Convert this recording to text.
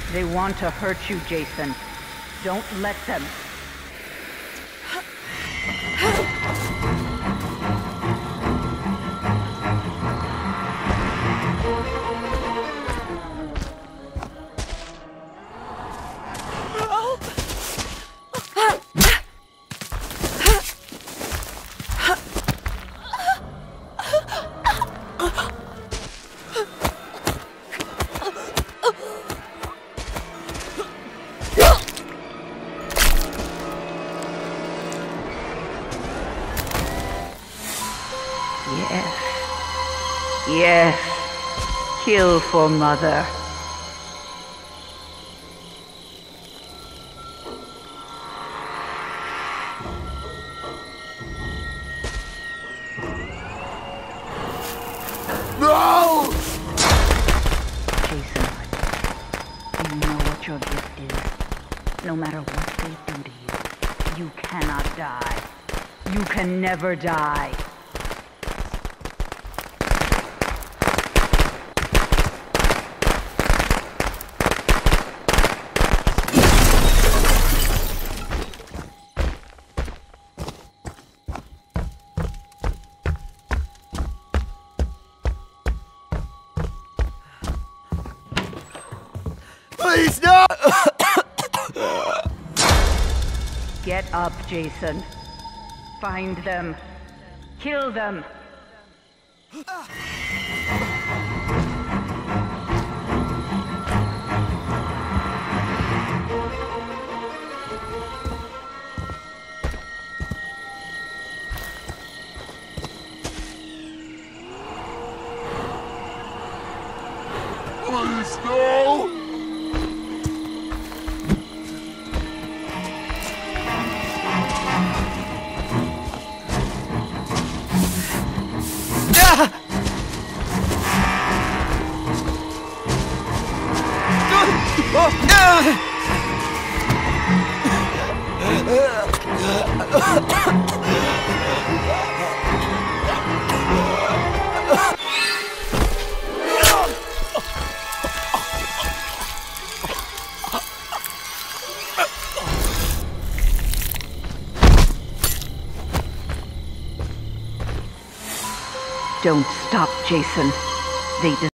They want to hurt you, Jason. Don't let them. Yes. Yes. Kill for Mother. No! Jason, do you know what your gift is? No matter what they do to you, you cannot die. You can never die. Please, no! Get up, Jason. Find them. Kill them. Please, no! Don't stop, Jason. They